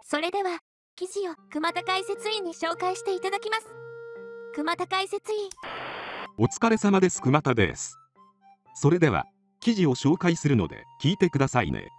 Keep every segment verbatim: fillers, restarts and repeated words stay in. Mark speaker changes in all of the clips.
Speaker 1: それでは、記事を熊田解説員に紹介していただきます。熊田解説員。
Speaker 2: お疲れ様です。熊田です。それでは、記事を紹介するので聞いてくださいね。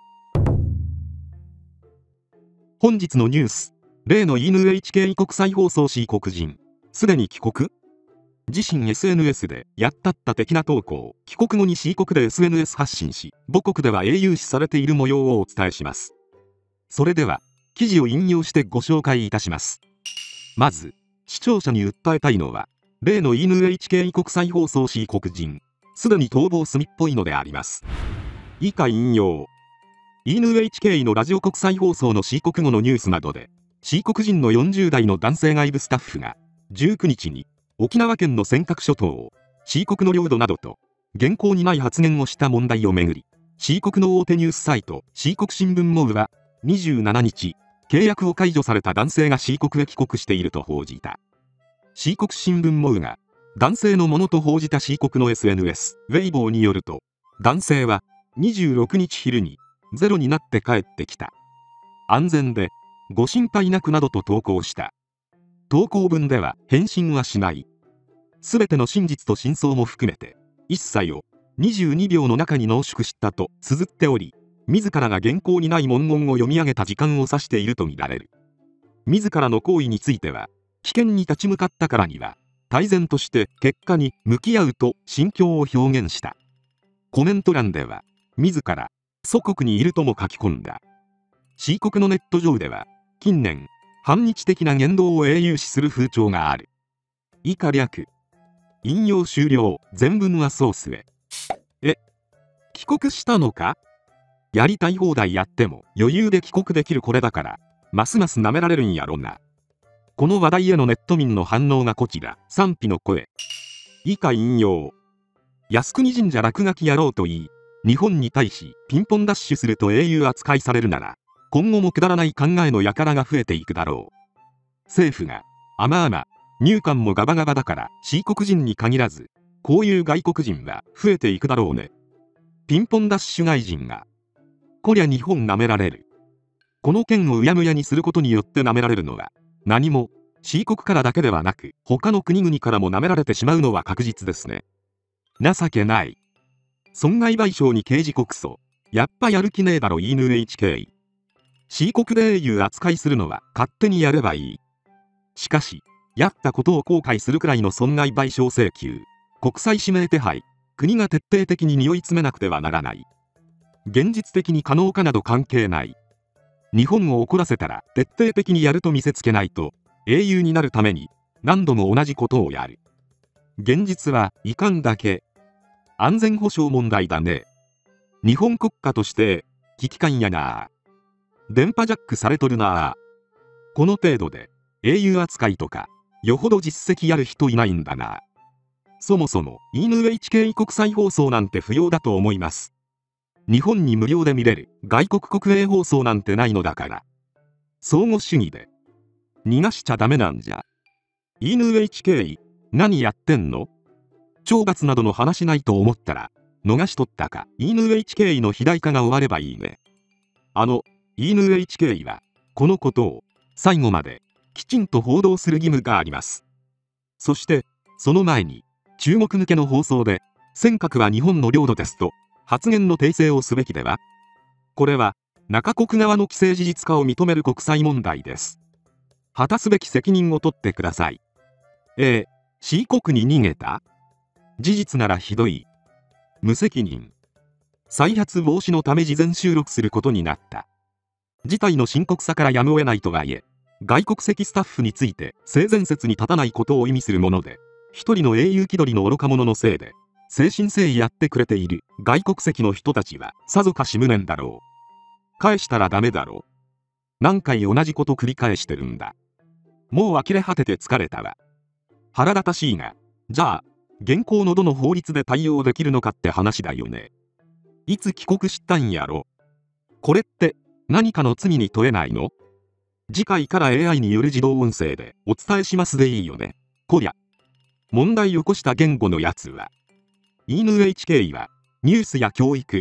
Speaker 2: 本日のニュース。例の エヌエイチケー 国際放送 C 国人、すでに帰国？自身 エスエヌエス でやったった的な投稿。帰国後に C 国で エスエヌエス 発信し、母国では英雄視されている模様をお伝えします。それでは、記事を引用してご紹介いたします。まず、視聴者に訴えたいのは、例の エヌエイチケー 国際放送 C 国人、すでに逃亡済みっぽいのであります。以下引用。エヌエイチケー のラジオ国際放送の C 国語のニュースなどで、C 国人のよんじゅう代の男性外部スタッフが、じゅうくにちに、沖縄県の尖閣諸島を、C 国の領土などと、原稿にない発言をした問題をめぐり、C 国の大手ニュースサイト、C 国新聞モウは、にじゅうしちにち、契約を解除された男性が C 国へ帰国していると報じた。C 国新聞モウが、男性のものと報じた C 国の エスエヌエス、ウェイボーによると、男性は、にじゅうろくにち昼に、ゼロになって帰ってきた。安全で、ご心配なくなどと投稿した。投稿文では返信はしない。すべての真実と真相も含めて、一切をにじゅうにびょうの中に濃縮したと綴っており、自らが原稿にない文言を読み上げた時間を指しているとみられる。自らの行為については、危険に立ち向かったからには、泰然として結果に向き合うと心境を表現した。コメント欄では、自ら祖国にいるとも書き込んだ。C 国のネット上では、近年、反日的な言動を英雄視する風潮がある。以下略。引用終了。全文はソースへ。え、帰国したのか？やりたい放題やっても余裕で帰国できるこれだから、ますます舐められるんやろな。この話題へのネット民の反応がこちら。賛否の声。以下引用。靖国神社落書きやろうと言い、日本に対しピンポンダッシュすると英雄扱いされるなら、今後もくだらない考えの輩が増えていくだろう。政府が、あまあま、入管もガバガバだから C 国人に限らず、こういう外国人は増えていくだろうね。ピンポンダッシュ外人が、こりゃ日本舐められる。この件をうやむやにすることによって舐められるのは、何も C 国からだけではなく、他の国々からも舐められてしまうのは確実ですね。情けない。損害賠償に刑事告訴。やっぱやる気ねえだろ エヌエイチケー。C 国で英雄扱いするのは勝手にやればいい。しかし、やったことを後悔するくらいの損害賠償請求、国際指名手配、国が徹底的に匂い詰めなくてはならない。現実的に可能かなど関係ない。日本を怒らせたら徹底的にやると見せつけないと、英雄になるために何度も同じことをやる。現実はいかんだけ。安全保障問題だね。日本国家として危機感やな。電波ジャックされとるなあ。この程度で英雄扱いとかよほど実績ある人いないんだな。そもそも エヌエイチケー 国際放送なんて不要だと思います。日本に無料で見れる外国国営放送なんてないのだから。相互主義で逃がしちゃダメなんじゃ。エヌエイチケー 何やってんの？懲罰などの話ないと思ったら逃しとったか。 エヌエイチケー の肥大化が終わればいいね。あのエヌエイチケー はこのことを最後まできちんと報道する義務があります。そしてその前に中国向けの放送で尖閣は日本の領土ですと発言の訂正をすべきでは。これは中国側の既成事実化を認める国際問題です。果たすべき責任を取ってください。えー、C 国に逃げた？事実ならひどい。無責任。再発防止のため事前収録することになった。事態の深刻さからやむを得ないとはいえ、外国籍スタッフについて性善説に立たないことを意味するもので、一人の英雄気取りの愚か者のせいで、誠心誠意やってくれている外国籍の人たちはさぞかし無念だろう。返したらダメだろう。何回同じこと繰り返してるんだ。もう呆れ果てて疲れたわ。腹立たしいが、じゃあ、現行のどの法律で対応できるのかって話だよね。いつ帰国したんやろ。これって、何かの罪に問えないの？次回から エーアイ による自動音声でお伝えしますでいいよね。こりゃ。問題起こした言語のやつは。エヌエイチケー はニュースや教育、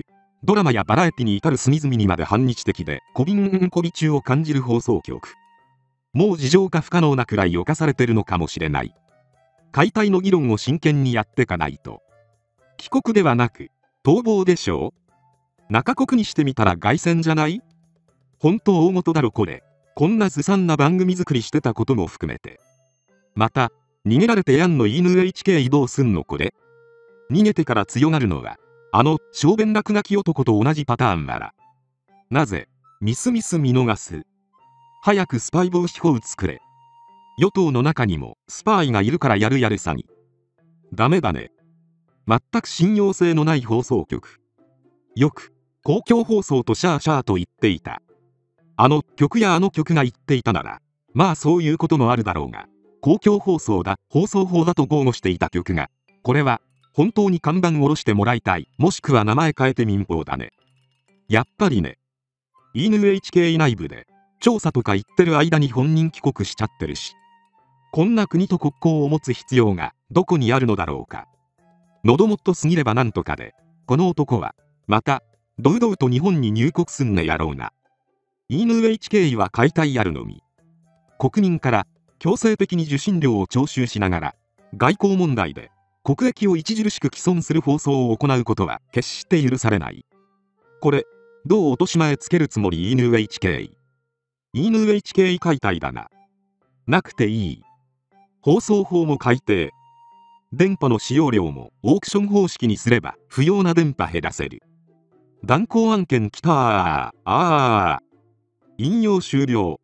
Speaker 2: ドラマやバラエティに至る隅々にまで反日的でこびんこび中を感じる放送局。もう事情化不可能なくらい侵されてるのかもしれない。解体の議論を真剣にやってかないと。帰国ではなく逃亡でしょう。中国にしてみたら凱旋じゃない？本当大事だろこれ。こんなずさんな番組作りしてたことも含めて。また逃げられてやんの エヌエイチケー 移動すんのこれ。逃げてから強がるのはあの小便落書き男と同じパターンなら。なぜミスミス見逃す。早くスパイ防止法作れ。与党の中にもスパイがいるからやるやる詐欺。ダメだね。全く信用性のない放送局。よく公共放送とシャーシャーと言っていた。あの曲やあの曲が言っていたならまあそういうこともあるだろうが、公共放送だ放送法だと豪語していた曲が、これは本当に看板下ろしてもらいたい、もしくは名前変えて民放だね。やっぱりね。 エヌエイチケー 内部で調査とか言ってる間に本人帰国しちゃってるし、こんな国と国交を持つ必要がどこにあるのだろうか。喉もっと過ぎればなんとかで、この男はまた堂々と日本に入国すんねやろうな。 エヌエイチケー は解体あるのみ。国民から強制的に受信料を徴収しながら外交問題で国益を著しく毀損する放送を行うことは決して許されない。これどう落とし前つけるつもり？ エヌエイチケー エヌエイチケー 解体だな。なくていい。放送法も改定。電波の使用量もオークション方式にすれば不要な電波減らせる。断交案件きたー。ああ。引用終了。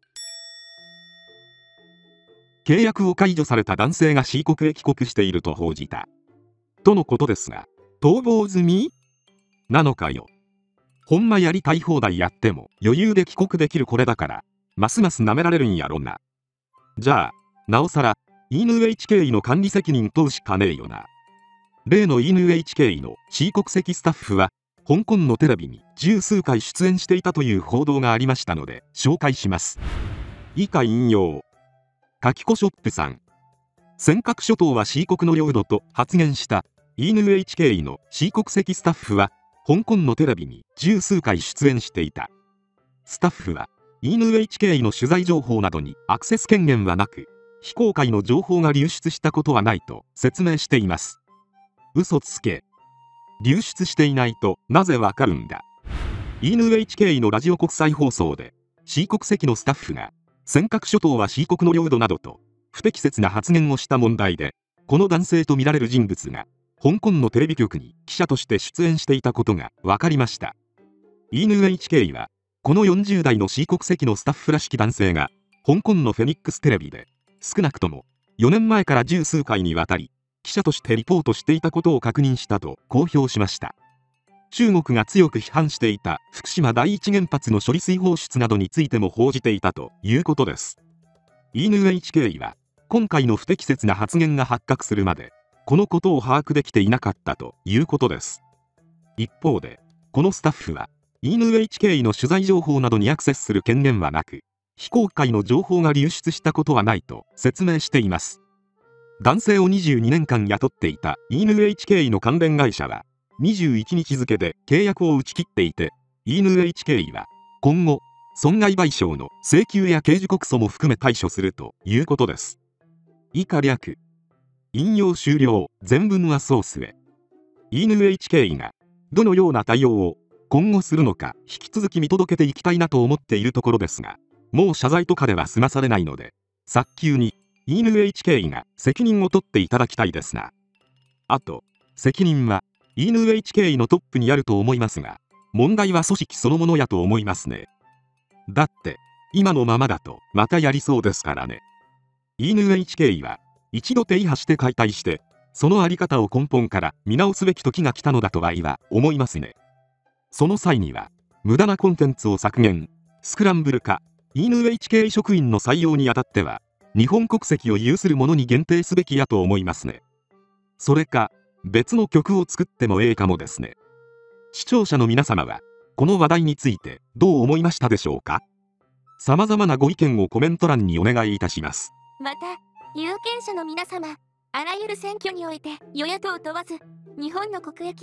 Speaker 2: 契約を解除された男性が C 国へ帰国していると報じたとのことですが、逃亡済みなのかよ。ほんまやりたい放題やっても余裕で帰国できるこれだからますます舐められるんやろな。じゃあなおさら エヌエイチケー の管理責任問うしかねえよな。例の エヌエイチケー の C 国籍スタッフは香港のテレビに十数回出演していたという報道がありましたので紹介します。以下引用。かきこショップさん。尖閣諸島は C 国の領土と発言した エヌエイチケー の C 国籍スタッフは香港のテレビに十数回出演していた。スタッフは エヌエイチケー の取材情報などにアクセス権限はなく、非公開の情報が流出したことはないと説明しています。嘘つけ。流出していないとなぜわかるんだ。 エヌエイチケー のラジオ国際放送で C 国籍のスタッフが尖閣諸島は C 国の領土などと不適切な発言をした問題で、この男性とみられる人物が香港のテレビ局に記者として出演していたことが分かりました。 エヌエイチケー はこのよんじゅう代の C 国籍のスタッフらしき男性が香港のフェニックステレビで少なくともよねんまえから十数回にわたり記者としてリポートしていたことを確認したと公表しました。中国が強く批判していた福島第一原発の処理水放出などについても報じていたということです。 エヌエイチケー は今回の不適切な発言が発覚するまでこのことを把握できていなかったということです。一方でこのスタッフは エヌエイチケー の取材情報などにアクセスする権限はなく、非公開の情報が流出したことはないと説明しています。男性をにじゅうにねんかん雇っていた エヌエイチケー の関連会社はにじゅういちにち付で契約を打ち切っていて、 エヌエイチケー は今後損害賠償の請求や刑事告訴も含め対処するということです。以下略。引用終了。全文はソースへ。 エヌエイチケー がどのような対応を今後するのか引き続き見届けていきたいなと思っているところですが、もう謝罪とかでは済まされないので早急に エヌエイチケー が責任を取っていただきたいですな。あと責任は エヌエイチケー のトップにあると思いますが、問題は組織そのものやと思いますね。だって今のままだとまたやりそうですからね。 エヌエイチケー は一度停波して解体してそのあり方を根本から見直すべき時が来たのだとは思いますね。その際には無駄なコンテンツを削減、スクランブル化、 エヌエイチケー 職員の採用にあたっては日本国籍を有する者に限定すべきやと思いますね。それか別の曲を作ってもええかもですね。視聴者の皆様はこの話題についてどう思いましたでしょうか。様々なご意見をコメント欄にお願いいたします。
Speaker 1: また有権者の皆様、あらゆる選挙において与野党問わず日本の国益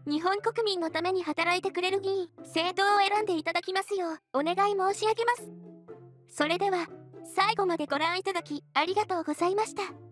Speaker 1: 日本国民のために働いてくれる議員、政党を選んでいただきますようお願い申し上げます。それでは、最後までご覧いただきありがとうございました。